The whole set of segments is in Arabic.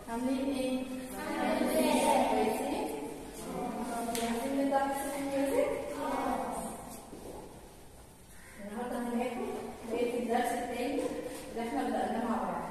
عاملين ايه؟ كويسين؟ عايزين نبدأ قصة الميوزك؟ النهارده هناخد بقية الدرس التاني اللي احنا بدأناه مع بعض.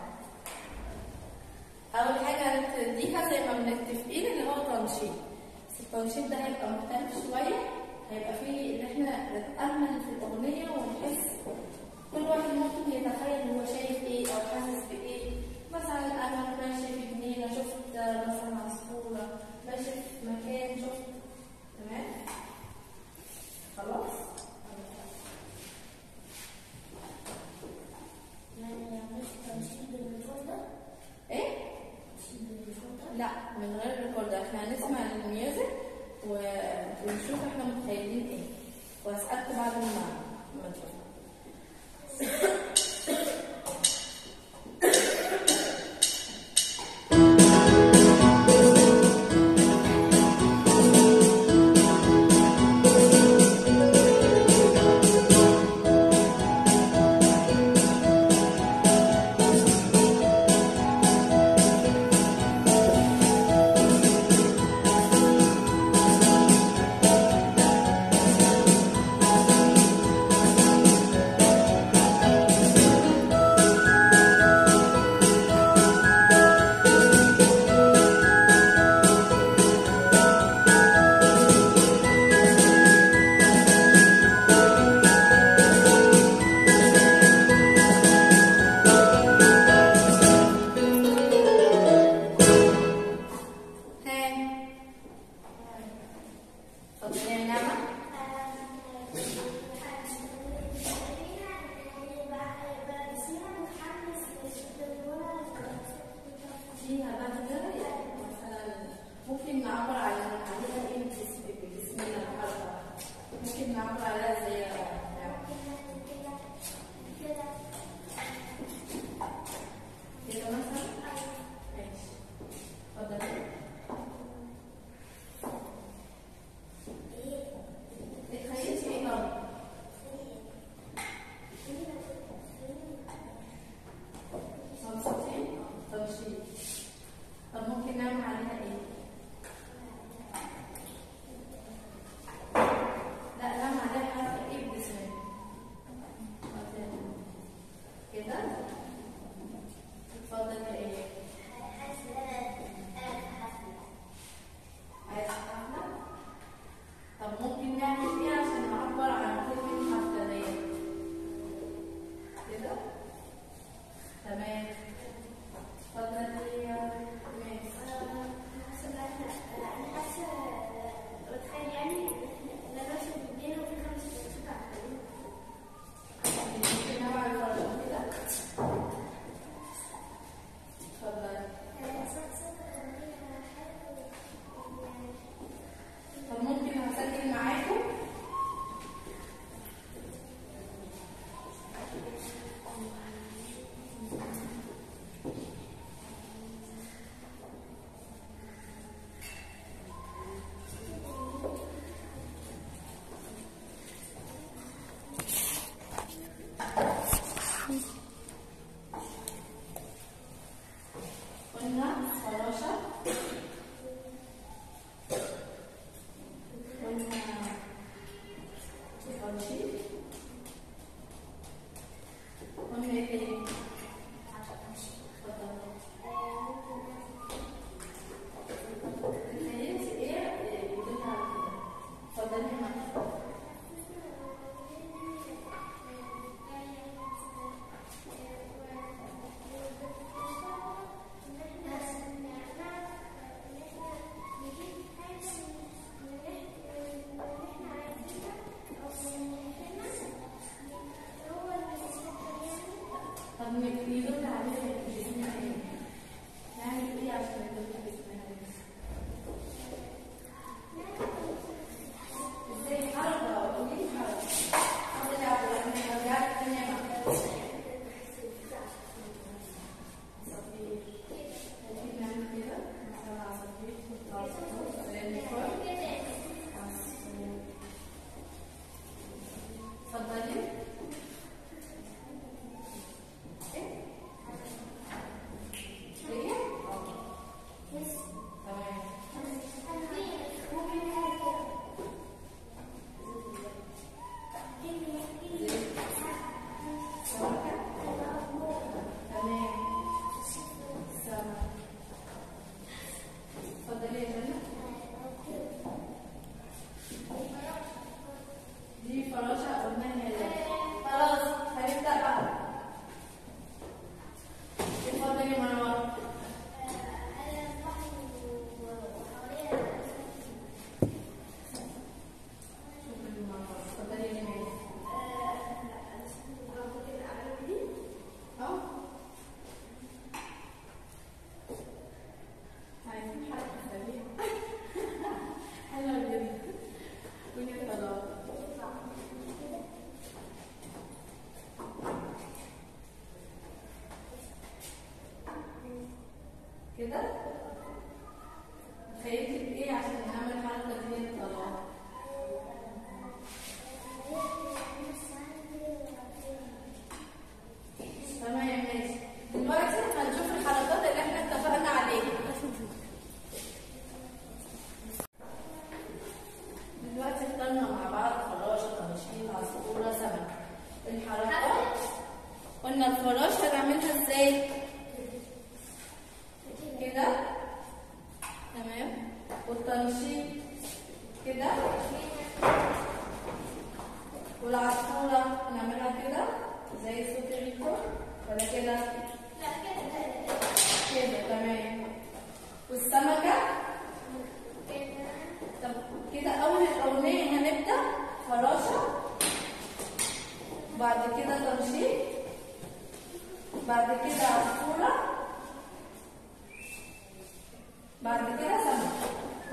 أول حاجة هنبتديها زي ما متفقين اللي هو تنشيط. بس التنشيط ده هيبقى مختلف شوية، هيبقى فيه إن احنا نتأمل في الأغنية ونحس كل واحد ممكن يتخيل هو شايف ايه أو حاسس بإيه. مثلا أنا ماشي في جنينة شفت مثلا عصفورة، ماشي في مكان شفت. تمام؟ خلاص؟ ايه؟ لا من غير ريكورد، احنا هنسمع الميوزك ونشوف احنا متخيلين ايه، واسألكم بعد ما نشوف. ممكن نعبر عليها ايه بجسمنا الحركه، ممكن نعبر عليها زي كده مثلا. ماشي اتفضلي. تخيلتي ايه طب؟ صوتين تنشيط. طب ممكن نعمل عليها ايه؟ لا نعمل عليها حركة ايه بجسمنا؟ كده؟ اتفضلي ايه؟ عايزة حفلة؟ طب ممكن نعمل ايه عشان نعبر عن كلمة حفلة ديت؟ كده؟ تمام. اتفضلي يا كده. هيكتب ايه عشان نعمل الحركه دي نطلعها؟ تمام ماشي. دلوقتي هنشوف الحركات اللي احنا اتفقنا عليها. دلوقتي اخترنا مع بعض فراشه، طنشين، عصفوره، سمك. الحركات قلنا الفراشه هنعملها ازاي؟ كده تمام. والتنشيط كده. والعصفوره نعملها كده زي صوت الريكو ولا كده؟ لا كده كده. تمام. والسمكه كده. طب كده اول الاغنيه هنبدا فراشه، بعد كده تنشيط، بعد كده عصفوره، بعد كده سمك.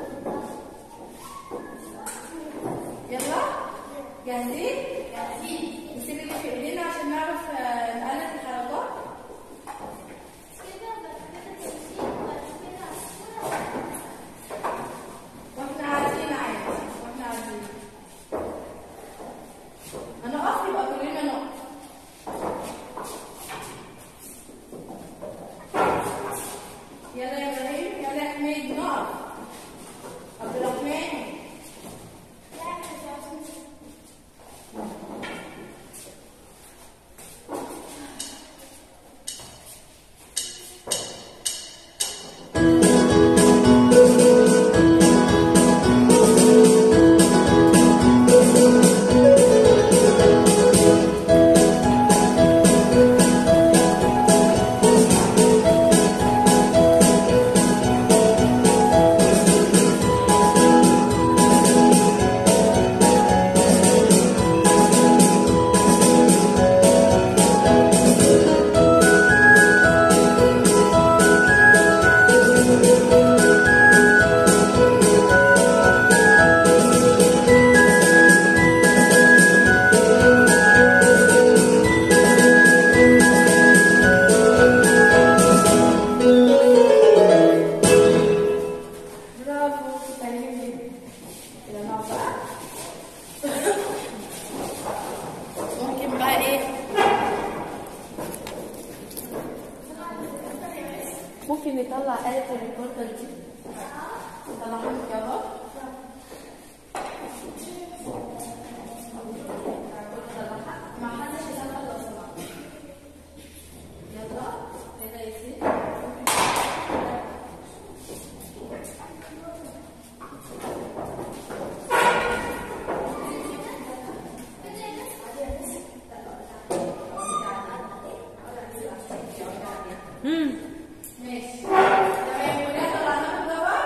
يلا جاهزين؟ جاهزين. نسيب اللي في ايدينا عشان نعرف نقلد الحركات. واحنا قاعدين عادي، واحنا قاعدين هنقف، يبقى كلنا نقف. يلا يا ابراهيم، يلا يا حميد نقف. عبد الرحمن ممكن بقى ايه؟ ممكن نطلع آلة الريكوردر دي. نطلعها من الجبل. ما حدش يدخل لو سمحت. يلا كده يا سيدي. ماشي تمام. ولاد طلعناكم بره؟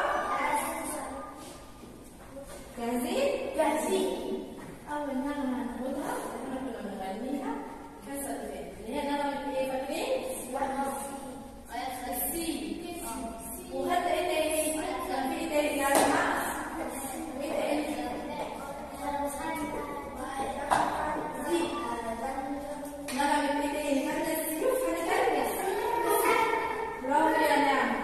جاهزين؟ جاهزين. أول نغمة هناخدها احنا كنا بنغنيها كسر اللي هي نغمة ايه فاكرين؟ السي. وخدت ايه تاني؟ كان في ايه تاني يا جماعة؟ وايه تاني؟ سي. نغمة ايه تاني؟ خدنا السي وخدنا كلمة. برافو يا نعم.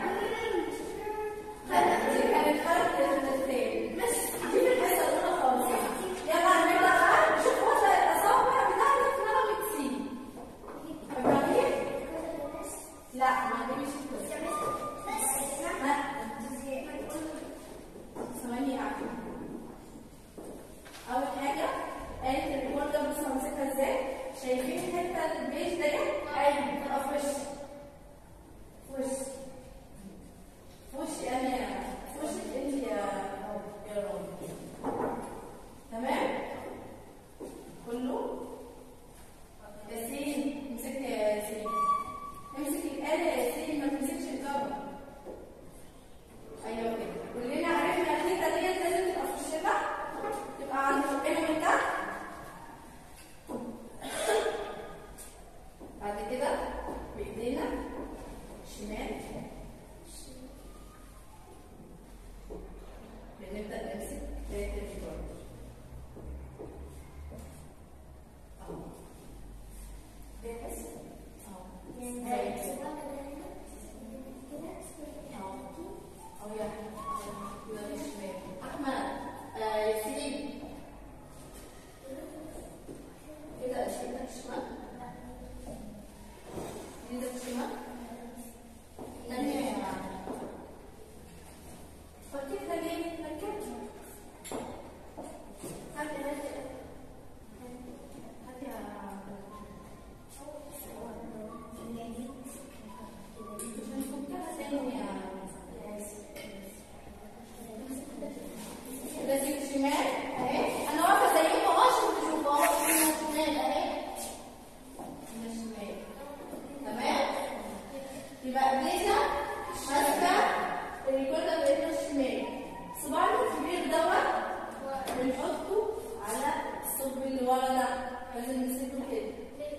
ماسكه الريكوردر بايدنا الشمال. صباعنا الكبير دوت بنحطه على الثقب اللي ورا ده، لازم نمسكه كده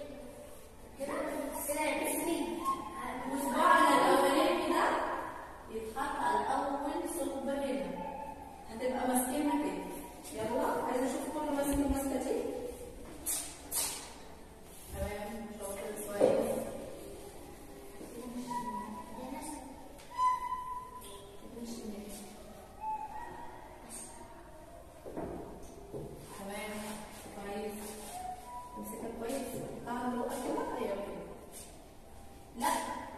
وصباعنا الاولاني ده يتحط على اول ثقب هنا، هتبقى ماسكينها كده. يلا عايزه اشوف كله ماسك الماسكه دي. تمام شاطر كويس. تمام كويس. امسكها كويس. تعالوا بقى كده. ايوه كده. لا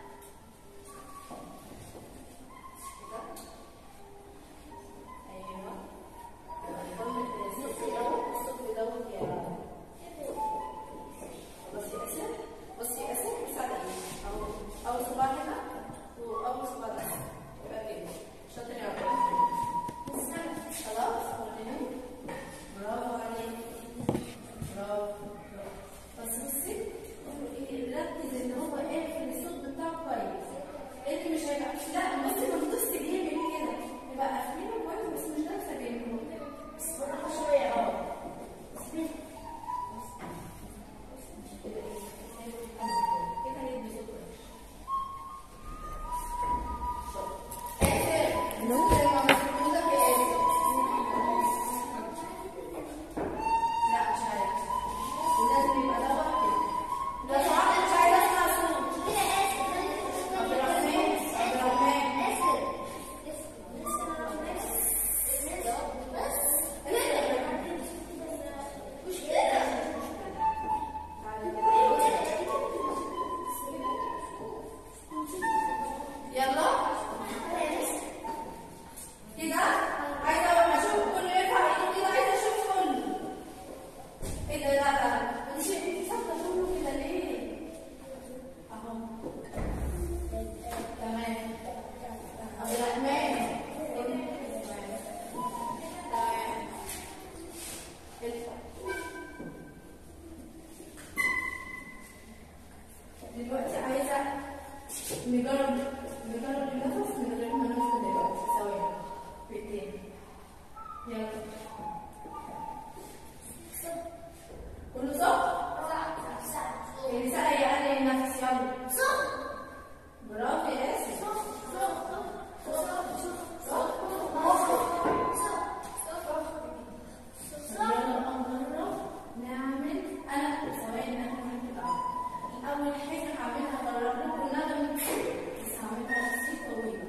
دلوقتي عايزه نجرب النفس من غير ما نفصل دلوقتي. ثواني بايدينا. يلا كله صح؟ اللي سأل يقلل النفس. يلا صح. برافو يا ياسر. أول حاجة هعملها هجرب لكم النغمة، بس هعملها بسيطة طويلة.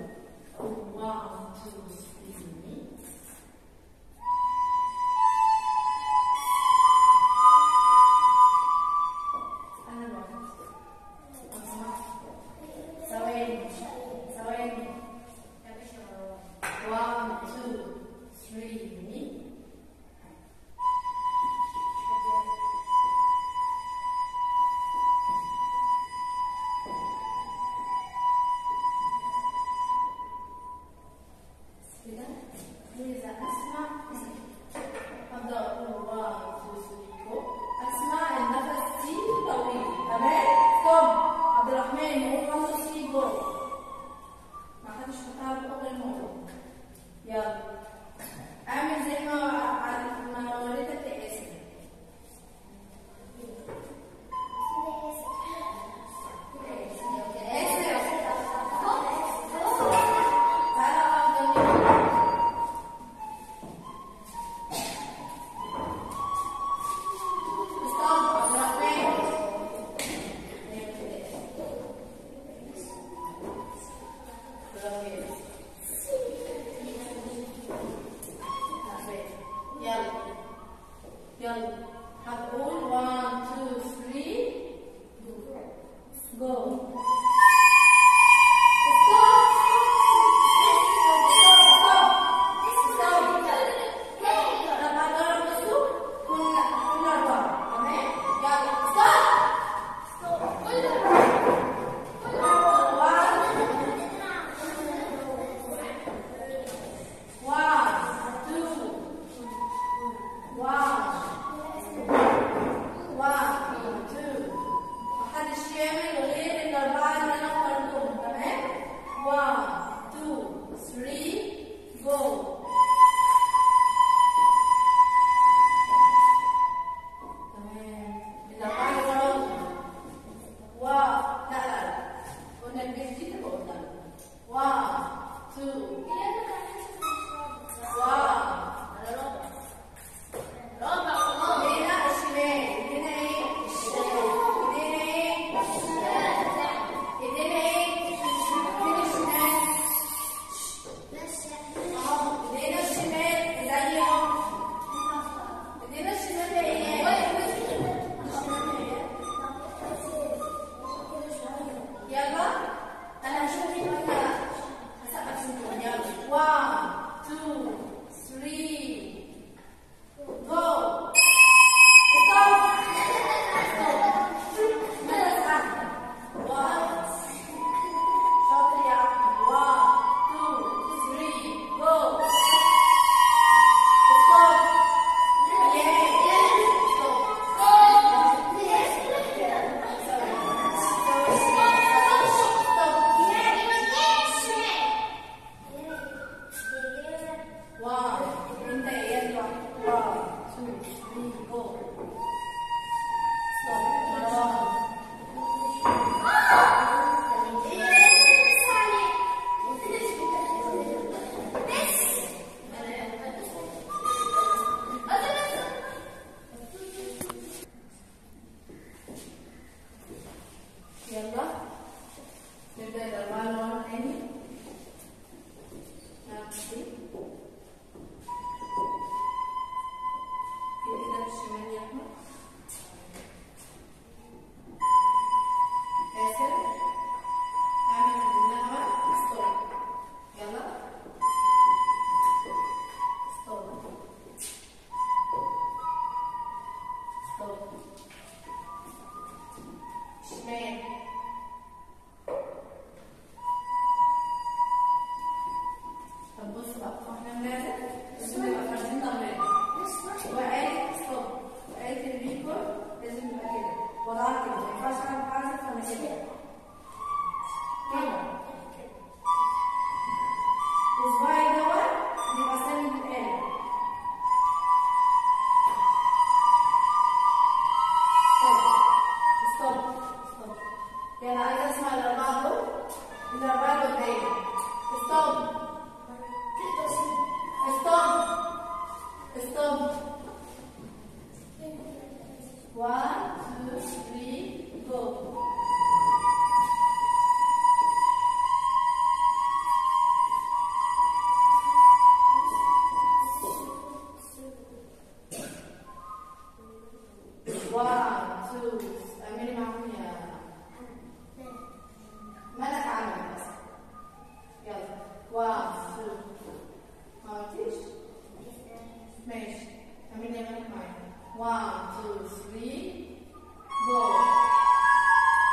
برين. ستوب ستوب ستوب. 1 2 3 go. اعملي معاهم يا ملك عمل بس. يلا 1 2 ما عملتيش؟ ماشي اعملي يا ملك معايا. 1 2 3 جو.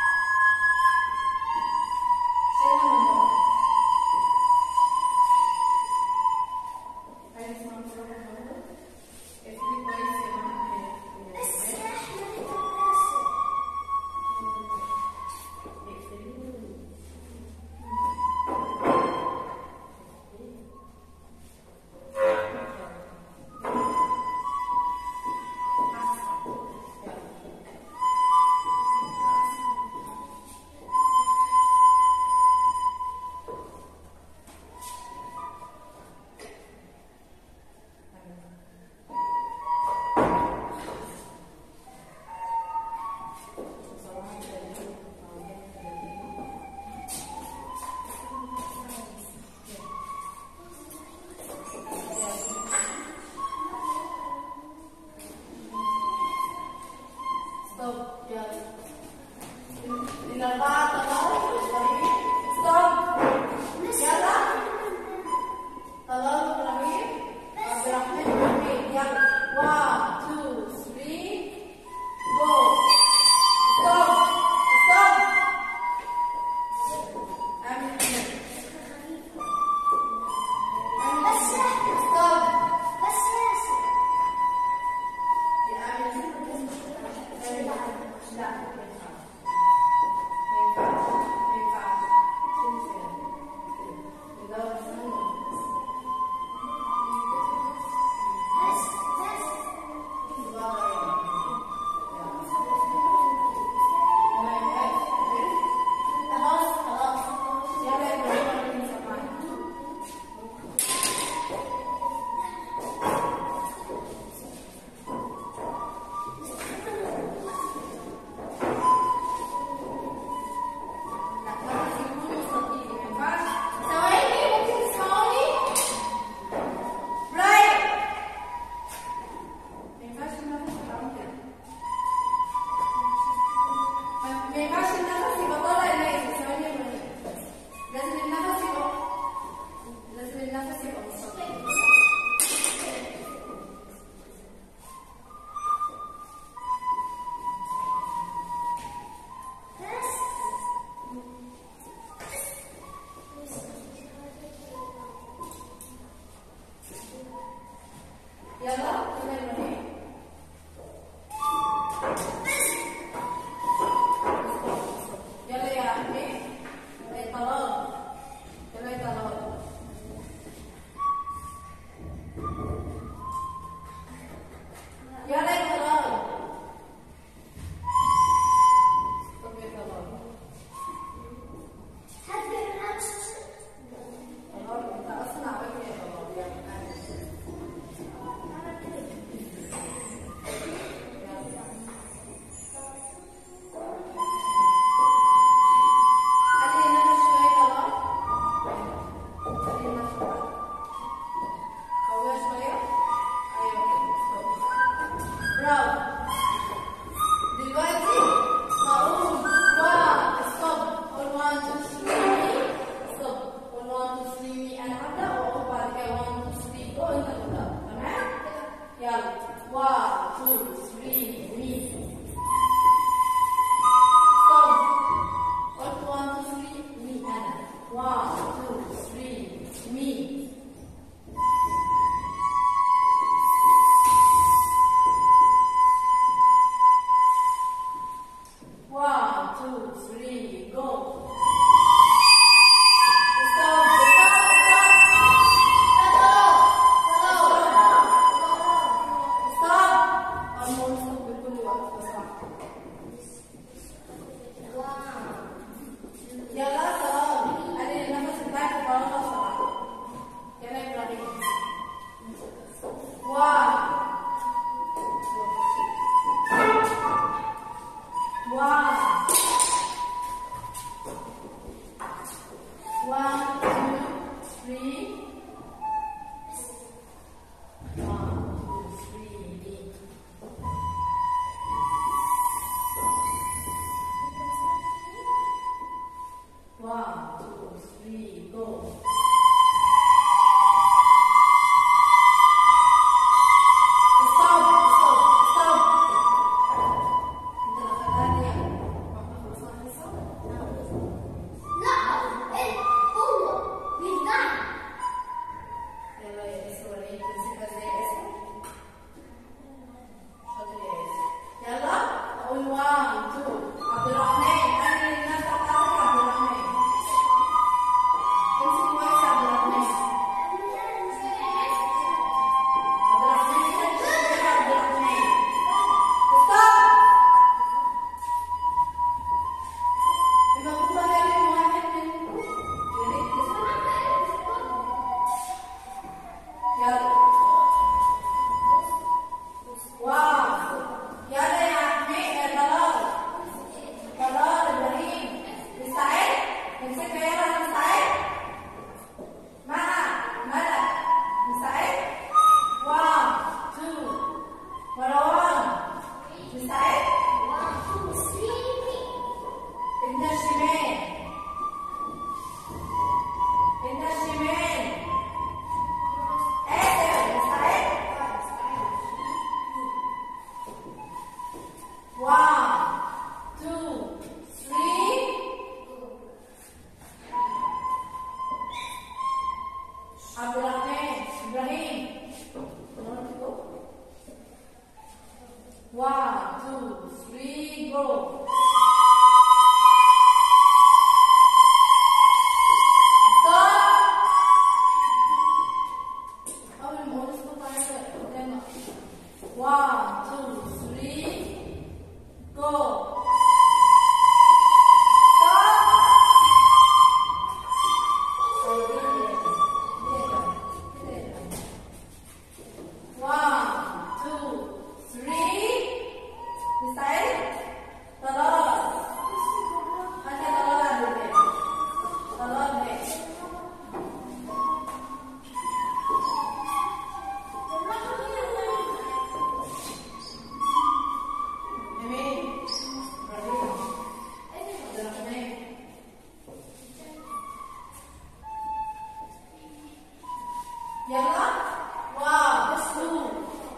يلا. واو بس 2.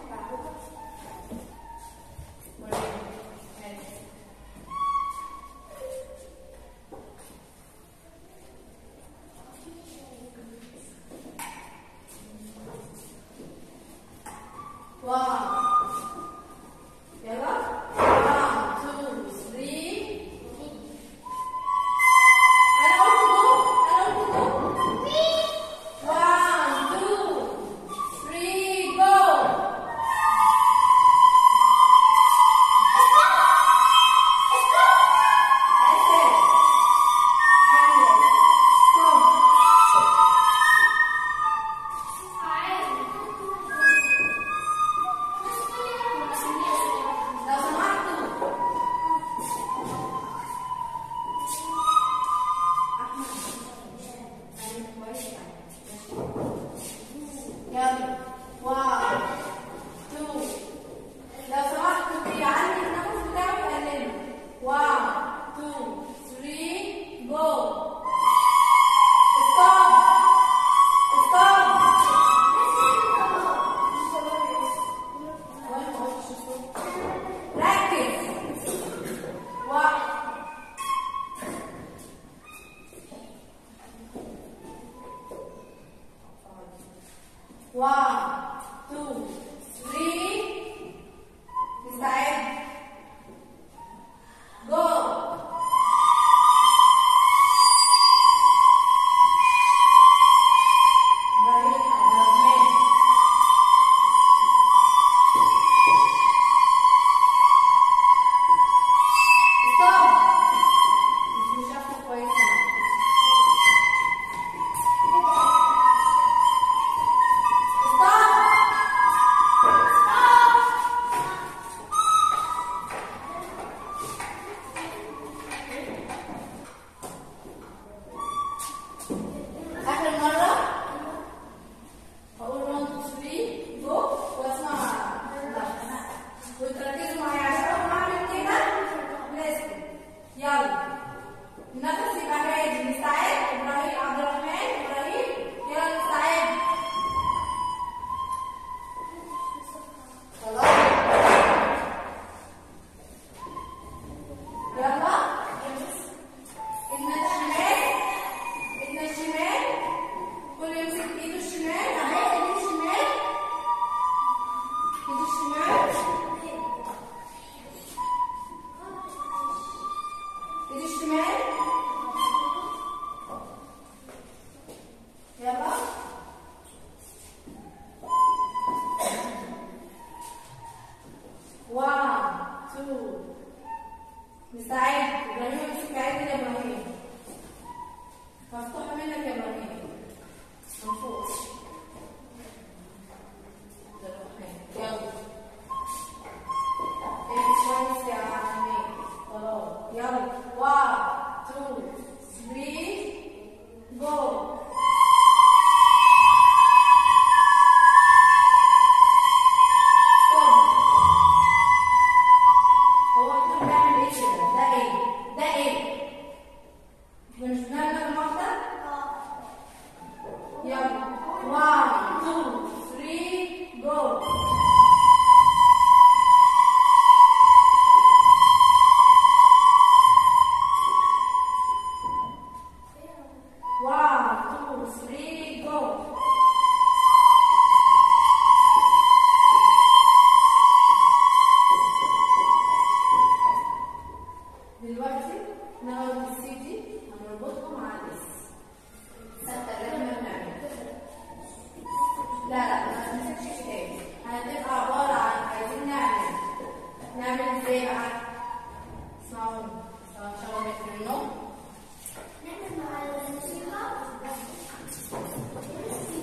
واو يلا. 1 2 3. انا قلت جو. 1 2 3 جو. يلا 1 2. لو سمحتوا بيعلي النفس بتاعه يقلله. 1 2 3 جو. ستوب. ستوب. ركز. 1 1 2 3. مستعد. جو. ابراهيم عبد الرحمن. ستوب. مش شايفه كويس. آخر مرة هقول 1 2 3 جو واسمع معانا وتركزوا معايا عشان أول ما أعمل كده لازم. يلا النفس يبقى هادي. مستعد؟ إبراهيم عبد الرحمن. إبراهيم يلا مستعد. خلاص يلا. إيدنا الشمال. إيدنا الشمال. كل يمسك ايده الشمال. اهي ايده الشمال. ايده الشمال. ايده الشمال. يلا. واحد 2. مستعد. ابراهيم امسك عادي يا ابراهيم. مفتوحة منك يا ابراهيم. من فوق. يلا. ايه كويس يا عمي. خلاص يلا. 1 2 3 جو. هو الدكتور بيعمل ايه كده؟ ده ايه؟ ده ايه؟ احنا مش بنعمل رقم واحدة؟ يلا 1 2 3 جو. دلوقتي ناخد السي دي هنربطها مع الاس. ثابته زي ما بنعمل. لا ما نمسكش كتاب. هتبقى عباره عن عايزين نعمل ازاي بقى؟ اسمعوا ان شاء الله نكتب النوم. نعمل مع الموسيقى.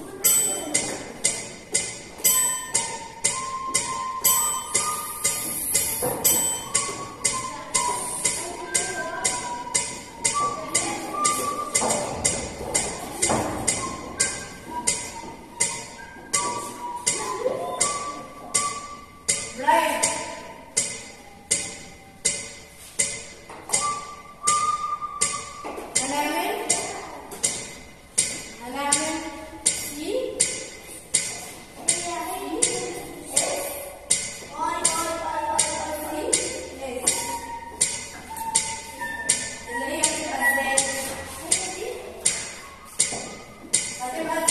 يبقى